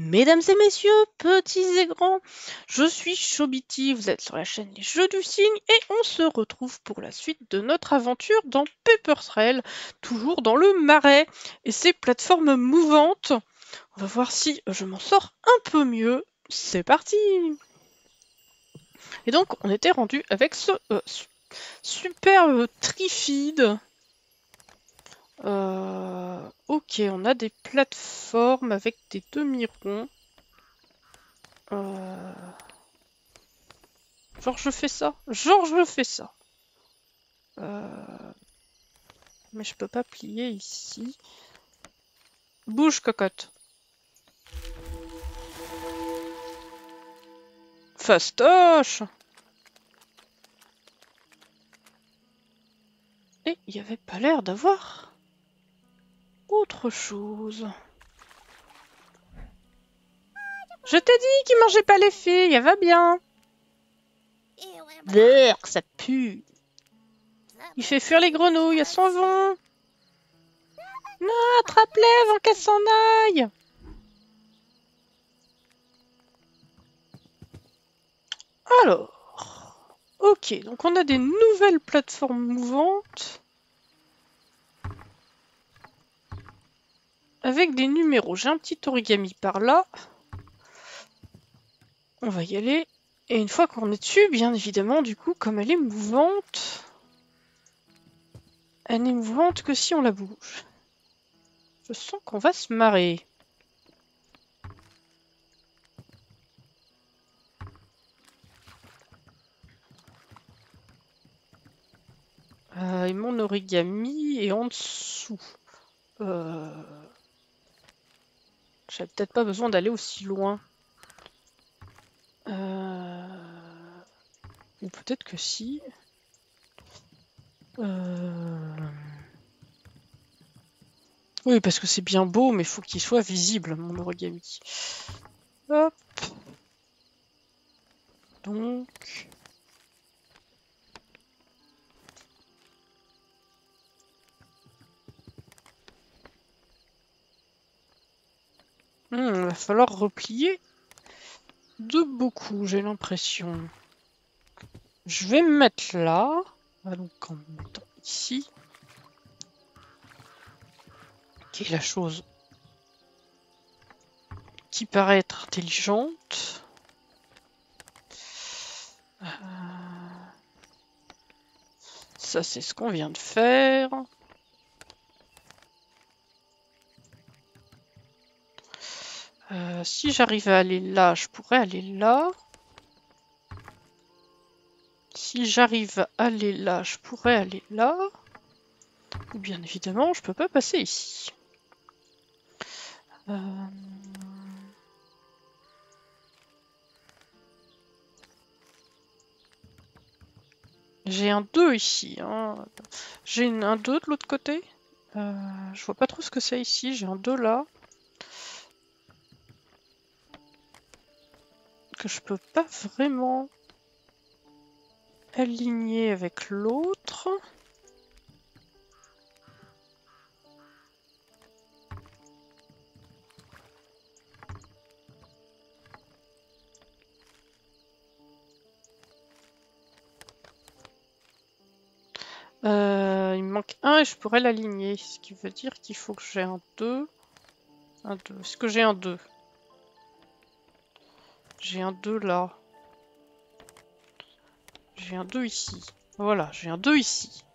Mesdames et messieurs, petits et grands, je suis Chobiti, vous êtes sur la chaîne Les Jeux du Cygne et on se retrouve pour la suite de notre aventure dans Paper Trail, toujours dans le marais et ces plateformes mouvantes. On va voir si je m'en sors un peu mieux. C'est parti! Et donc on était rendu avec ce super trifide. Ok, on a des plateformes avec des demi-ronds. Genre je fais ça. Genre je fais ça. Mais je peux pas plier ici. Bouge, cocotte. Fastoche! Et il y avait pas l'air d'avoir autre chose. Je t'ai dit qu'il mangeait pas les filles, elle va bien. Berk, ça pue. Il fait fuir les grenouilles, elles s'en vont. Non, attrape-les avant qu'elles s'en aillent. Alors, ok, donc on a des nouvelles plateformes mouvantes. Avec des numéros. J'ai un petit origami par là. On va y aller. Et une fois qu'on est dessus, bien évidemment, du coup, comme elle est mouvante, elle n'est mouvante que si on la bouge. Je sens qu'on va se marrer. Et mon origami est en dessous. J'avais peut-être pas besoin d'aller aussi loin. Ou peut-être que si. Oui, parce que c'est bien beau, mais il faut qu'il soit visible, mon origami. Hop. Donc... il va falloir replier de beaucoup, j'ai l'impression. Je vais me mettre là. Donc en me mettant ici. Qui est la chose qui paraît être intelligente. Ça, c'est ce qu'on vient de faire. Si j'arrive à aller là, je pourrais aller là. Si j'arrive à aller là, je pourrais aller là. Ou bien évidemment, je peux pas passer ici. J'ai un 2 ici. Hein. J'ai un 2 de l'autre côté. Je vois pas trop ce que c'est ici. J'ai un 2 là. Que je peux pas vraiment aligner avec l'autre. Il me manque un et je pourrais l'aligner. Ce qui veut dire qu'il faut que j'ai un 2. Un 2. Est-ce que j'ai un 2? J'ai un 2 là. J'ai un 2 ici. Voilà, j'ai un 2 ici.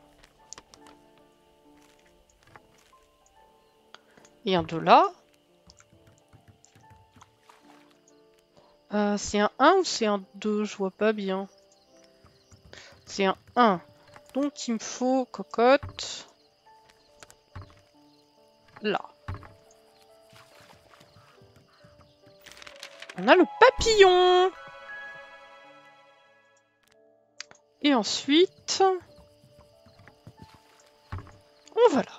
Et un 2 là. C'est un 1 ou c'est un 2? Je vois pas bien. C'est un 1. Donc il me faut cocotte. Là. On a le papillon. Et ensuite... on va là.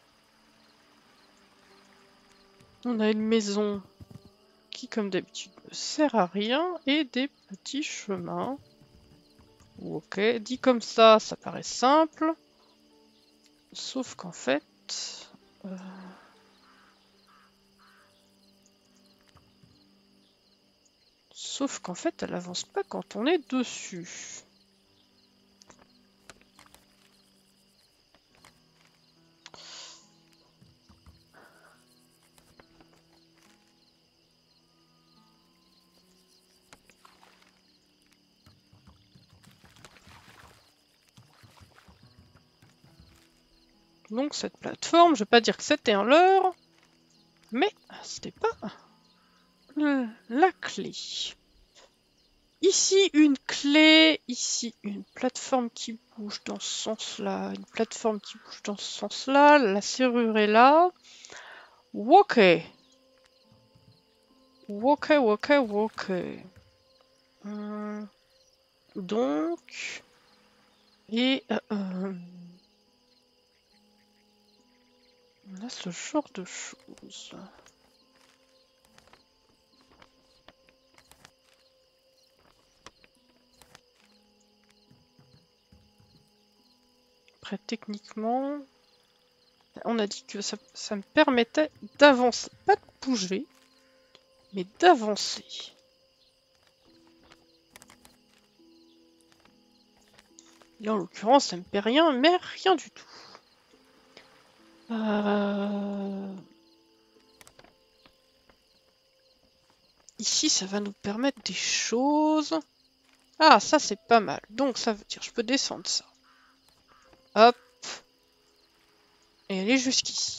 On a une maison qui, comme d'habitude, me sert à rien et des petits chemins. Ok, dit comme ça paraît simple. Sauf qu'en fait... euh, elle avance pas quand on est dessus. Donc cette plateforme, je vais pas dire que c'était un leurre, mais c'était pas la clé. Ici une clé, ici une plateforme qui bouge dans ce sens-là, une plateforme qui bouge dans ce sens-là, la serrure est là. Ok. Ok. Donc... Et... on a ce genre de choses. Après, techniquement, on a dit que ça me permettait d'avancer. Pas de bouger, mais d'avancer. Et en l'occurrence, ça me fait rien, mais rien du tout. Ici, ça va nous permettre des choses. Ah, ça, c'est pas mal. Donc, ça veut dire je peux descendre ça. Hop. Et aller jusqu'ici.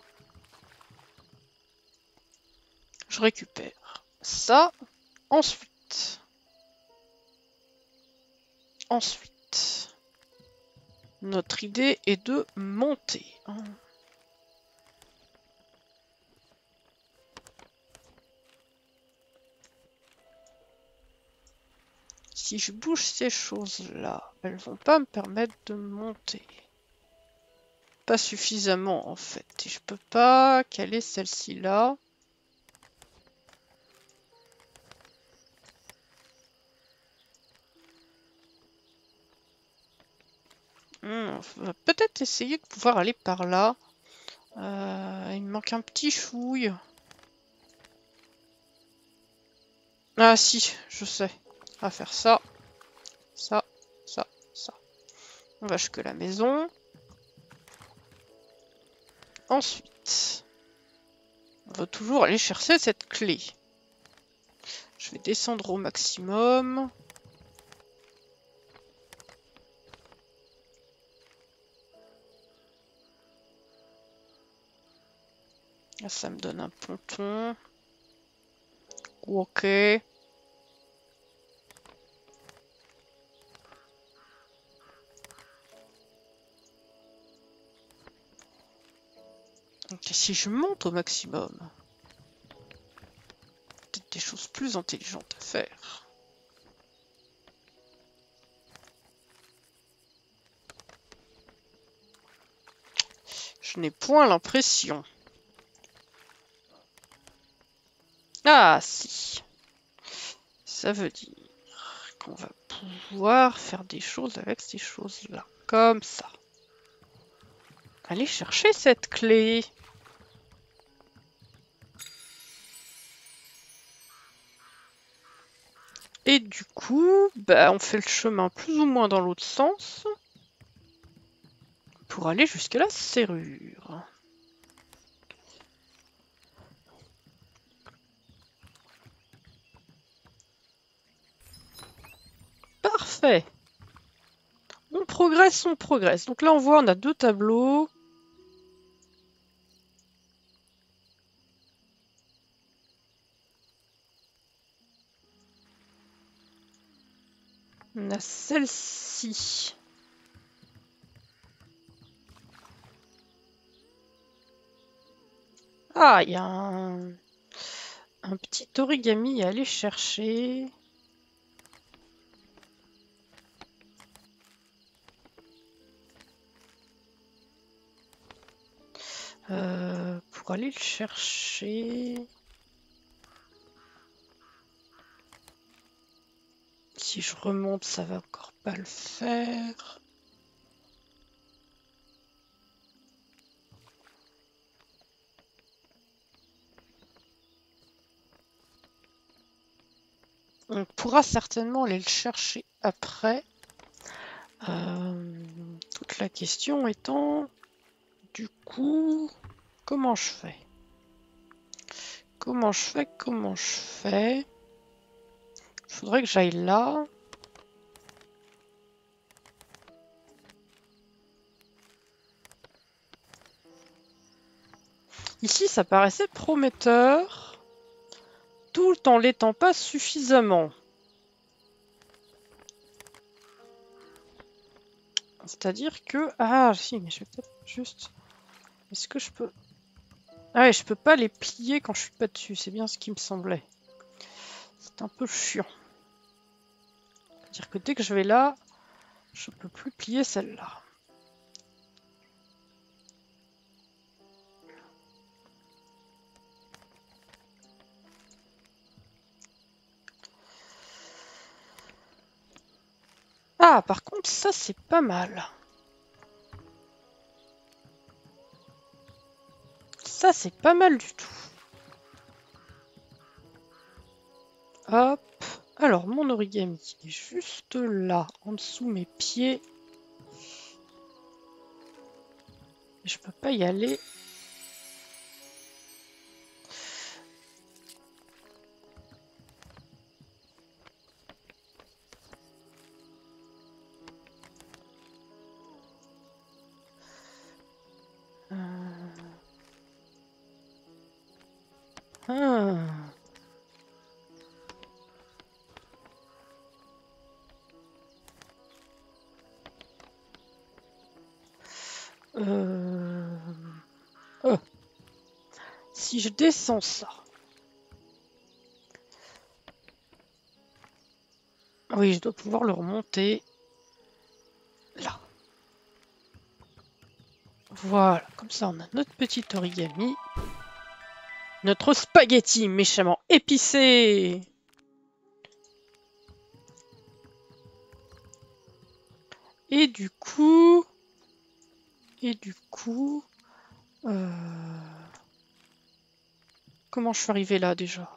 Je récupère ça. Ensuite, notre idée est de monter. Si je bouge ces choses-là, elles vont pas me permettre de monter. Pas suffisamment en fait. Et je peux pas caler celle-ci là. On va peut-être essayer de pouvoir aller par là. Il me manque un petit chouille. Ah si, je sais. On va faire ça. Ça. On va jusque la maison. Ensuite, on va toujours aller chercher cette clé. Je vais descendre au maximum. Là, ça me donne un ponton. Ok. Donc si je monte au maximum, peut-être des choses plus intelligentes à faire. Je n'ai point l'impression. Ah si. Ça veut dire qu'on va pouvoir faire des choses avec ces choses-là. Comme ça. Allez chercher cette clé. Et du coup, bah, on fait le chemin plus ou moins dans l'autre sens. Pour aller jusque la serrure. Parfait. On progresse. Donc là, on voit, on a 2 tableaux. On a celle-ci. Ah, il y a un petit origami à aller chercher. Pour aller le chercher... je remonte, ça va encore pas le faire. On pourra certainement aller le chercher après. Toute la question étant, du coup, comment je fais? Comment je fais? Il faudrait que j'aille là. Ici, ça paraissait prometteur, tout en l'étant pas suffisamment. C'est-à-dire que... Ah, si, mais je vais peut-être juste... Est-ce que je peux... Ah ouais, je peux pas les plier quand je suis pas dessus, c'est bien ce qui me semblait. C'est un peu chiant. C'est-à-dire que dès que je vais là, je peux plus plier celle-là. Ah, par contre, ça, c'est pas mal. Ça, c'est pas mal du tout. Hop. Alors, mon origami est juste là, en dessous mes pieds. Je peux pas y aller. Ah. Oh. Si je descends ça. Oui, je dois pouvoir le remonter. Là. Voilà, comme ça on a notre petit origami. Notre spaghetti méchamment épicé. Et du coup... Comment je suis arrivé là déjà?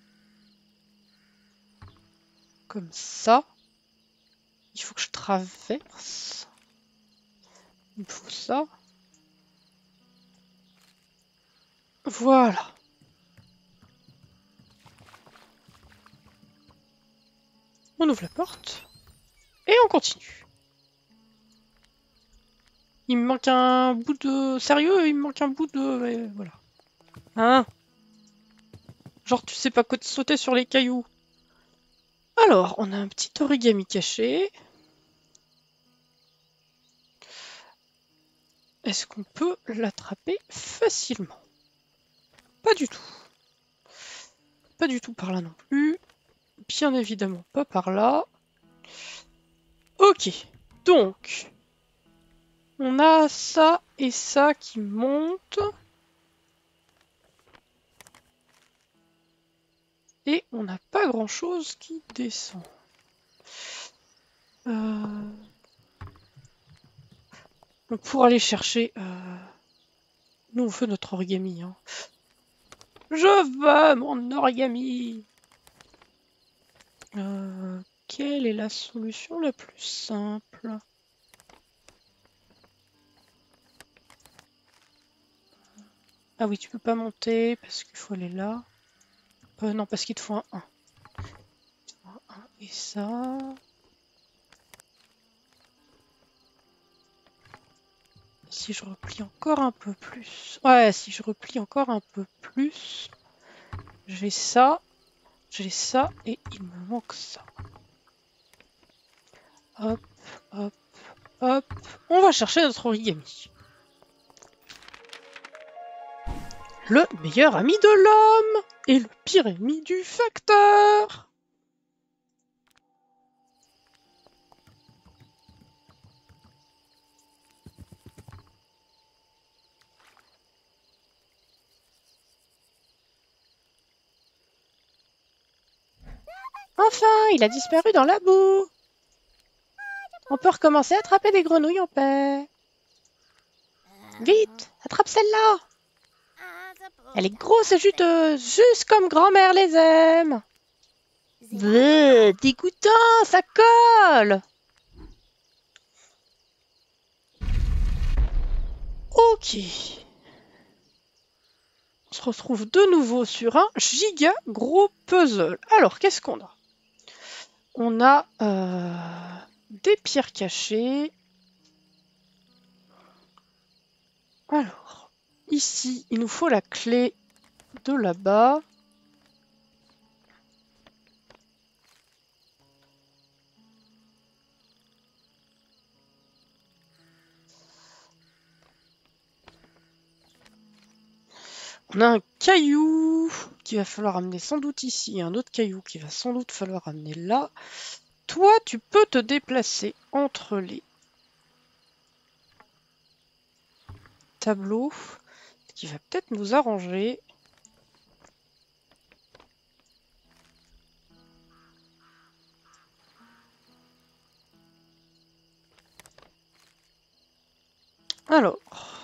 Comme ça. Il faut que je traverse. Il me faut ça. Voilà. On ouvre la porte. Et on continue. Il me manque un bout de... Sérieux, il me manque un bout de... Mais voilà. Hein? Genre tu sais pas sauter sur les cailloux. Alors, on a un petit origami caché. Est-ce qu'on peut l'attraper facilement? Pas du tout. Pas du tout par là non plus. Bien évidemment pas par là. Ok. Donc, on a ça et ça qui montent. Et on n'a pas grand-chose qui descend. Donc pour aller chercher... Nous on fait notre origami. Hein. Je veux mon origami. Quelle est la solution la plus simple? Ah oui, tu peux pas monter parce qu'il faut aller là. Non, parce qu'il te faut un 1. Et ça... Si je replie encore un peu plus... Ouais, si je replie encore un peu plus... J'ai ça et il me manque ça. Hop, hop, hop. On va chercher notre origami. Le meilleur ami de l'homme et le pire ennemi du facteur. Enfin, il a disparu dans la boue. On peut recommencer à attraper des grenouilles en paix. Vite, attrape celle-là. Elle est grosse et juteuse, juste comme grand-mère les aime. Dégoûtant, ça colle. Ok. On se retrouve de nouveau sur un giga gros puzzle. Alors, qu'est-ce qu'on a? On a des pierres cachées. Alors, ici, il nous faut la clé de là-bas. On a un caillou qu'il va falloir amener sans doute ici, et un autre caillou qu'il va sans doute falloir amener là. Toi, tu peux te déplacer entre les tableaux, ce qui va peut-être nous arranger. Alors,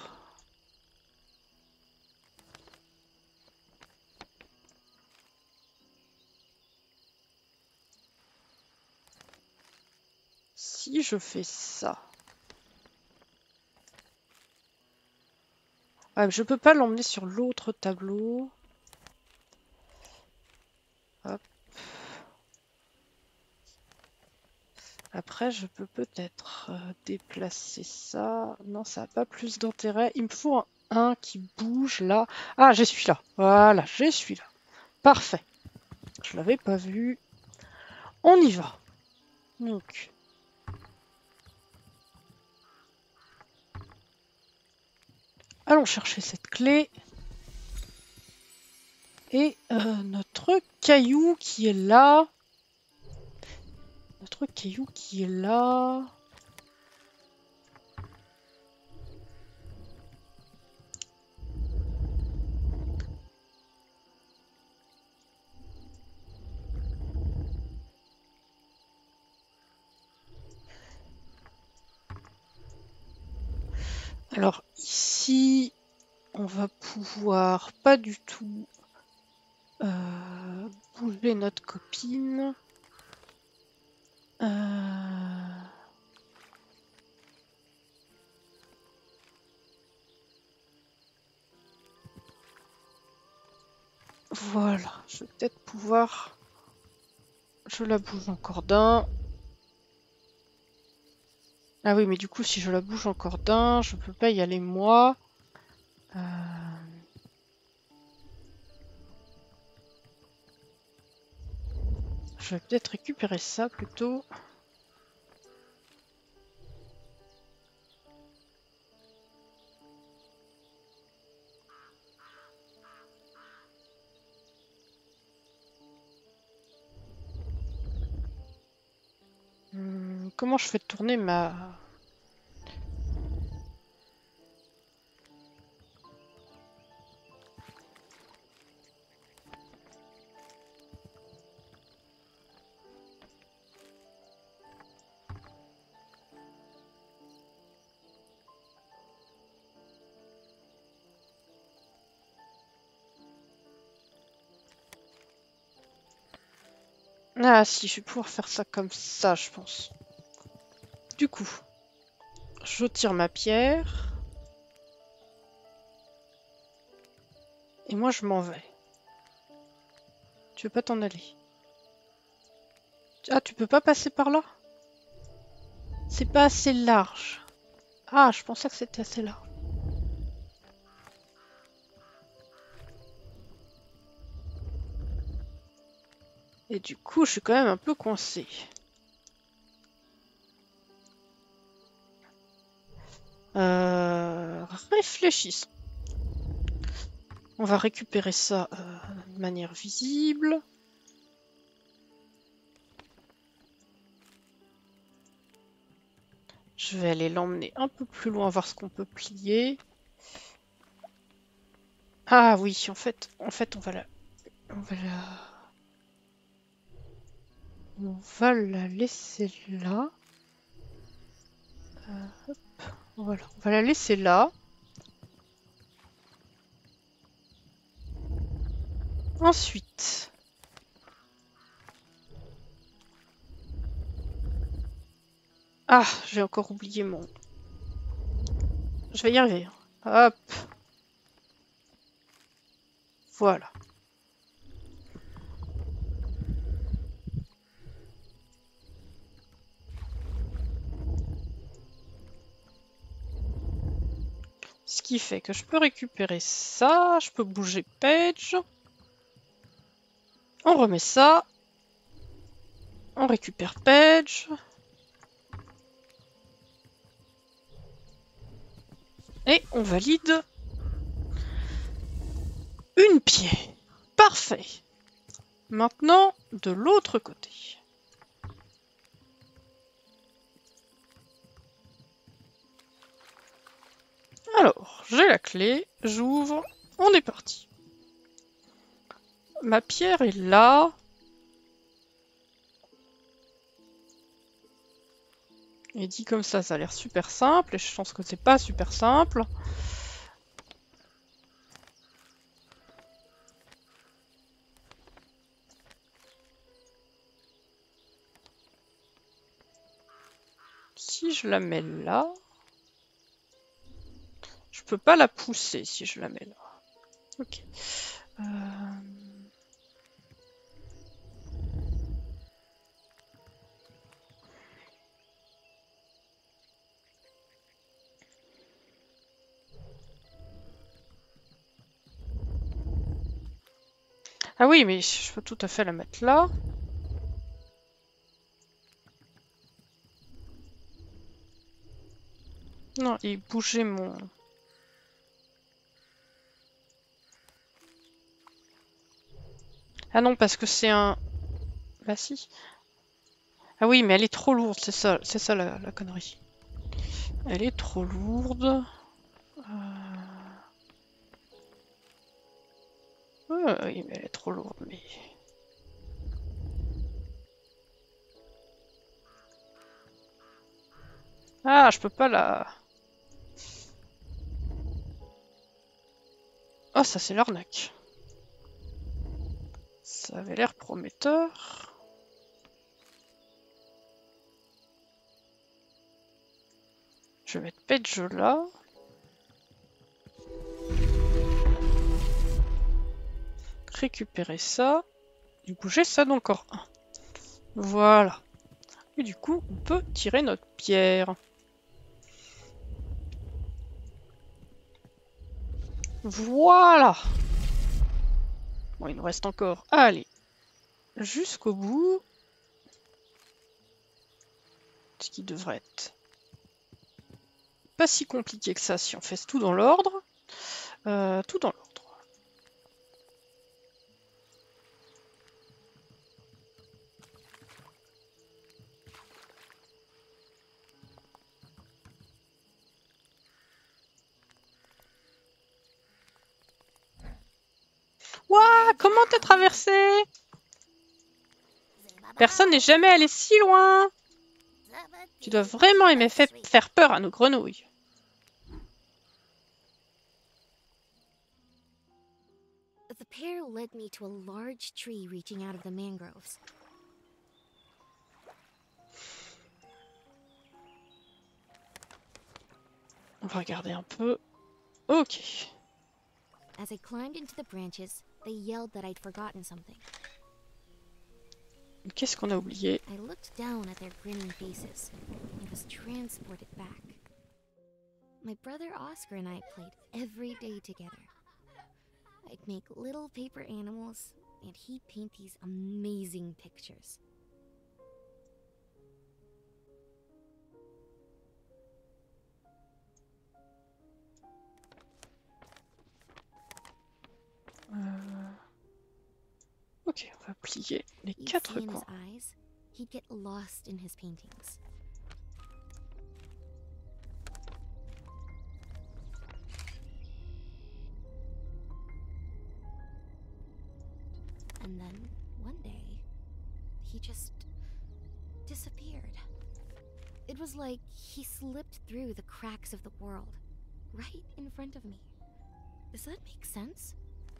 si je fais ça... Ah, je peux pas l'emmener sur l'autre tableau. Hop. Après, je peux peut-être déplacer ça. Non, ça n'a pas plus d'intérêt. Il me faut un qui bouge là. Ah, j'ai celui-là. Voilà, j'ai celui-là. Parfait. Je l'avais pas vu. On y va. Donc. Allons chercher cette clé. Et notre caillou qui est là. Notre caillou qui est là. Alors ici, on va pouvoir pas du tout bouger notre copine. Voilà, je vais peut-être pouvoir... Je la bouge encore d'un. Ah oui, mais du coup, si je la bouge encore d'un, je peux pas y aller moi. Je vais peut-être récupérer ça plutôt. Comment je fais tourner ma... Ah si, je vais pouvoir faire ça comme ça, je pense. Du coup, je tire ma pierre. Et moi, je m'en vais. Tu veux pas t'en aller? Ah, tu peux pas passer par là? C'est pas assez large. Ah, je pensais que c'était assez large. Et du coup, je suis quand même un peu coincée. Réfléchissons. On va récupérer ça de manière visible. Je vais aller l'emmener un peu plus loin, voir ce qu'on peut plier. Ah oui, en fait, on va la... On va la laisser là. Hop, voilà, on va la laisser là. Ensuite, ah, j'ai encore oublié mon... Je vais y arriver. Hop, voilà. Ce qui fait que je peux récupérer ça, je peux bouger Page. On remet ça. On récupère Page. Et on valide une pied. Parfait. Maintenant, de l'autre côté. Alors, j'ai la clé, j'ouvre, on est parti. Ma pierre est là. Et dit comme ça a l'air super simple, et je pense que c'est pas super simple. Si je la mets là... Je peux pas la pousser si je la mets là. Ok. Ah oui, mais je peux tout à fait la mettre là. Non, et bouger mon... Ah non, parce que c'est un... Bah si. Ah oui, mais elle est trop lourde, c'est ça la connerie. Elle est trop lourde. Oui, mais elle est trop lourde, mais... Ah, je peux pas la... Oh, ça c'est l'arnaque. Ça avait l'air prometteur. Je vais mettre Page là. Récupérer ça. Et bouger ça d'encore un. Voilà. Et du coup, on peut tirer notre pierre. Voilà. Bon, il nous reste encore à aller jusqu'au bout. Ce qui devrait être pas si compliqué que ça si on fait tout dans l'ordre. Tout dans l'ordre. Ouah, comment t'as traversé? Personne n'est jamais allé si loin. Tu dois vraiment aimer faire peur à nos grenouilles. The pair led me to a large tree reaching out of the mangroves. On va regarder un peu. Ok. As I climbed into the branches, they yelled that I'd forgotten something. Qu'est-ce qu'on a oublié? I looked down at their grinning faces and was transported back. My brother Oscar and I played every day together. I'd make little paper animals, and he'd paint these amazing pictures. Ok, on va plier les You'd quatre see in coins. his eyes, he'd get lost in his paintings. And then, one day, he just It was like he slipped through the cracks of the world, right in front of me. Does that make sense?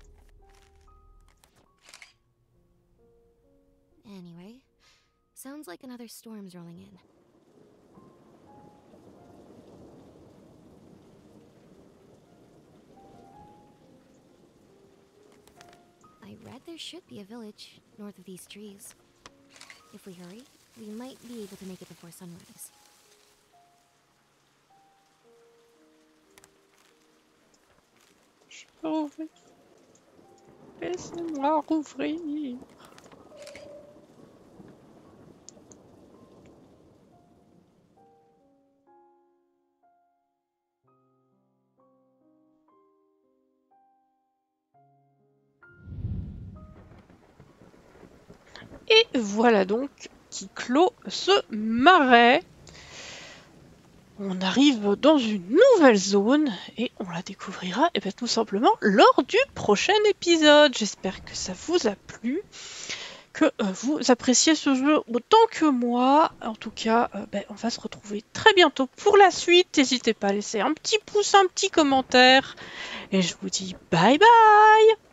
Anyway, sounds like another storm's rolling in. I read there should be a village north of these trees. If we hurry, we might be able to make it before sunrise. Je peux ouvrir. Laissez-moi rouvrir. Et voilà donc qui clôt ce marais. On arrive dans une nouvelle zone et on la découvrira tout simplement lors du prochain épisode. J'espère que ça vous a plu, que vous appréciez ce jeu autant que moi. En tout cas, on va se retrouver très bientôt pour la suite. N'hésitez pas à laisser un petit pouce, un petit commentaire. Et je vous dis bye bye!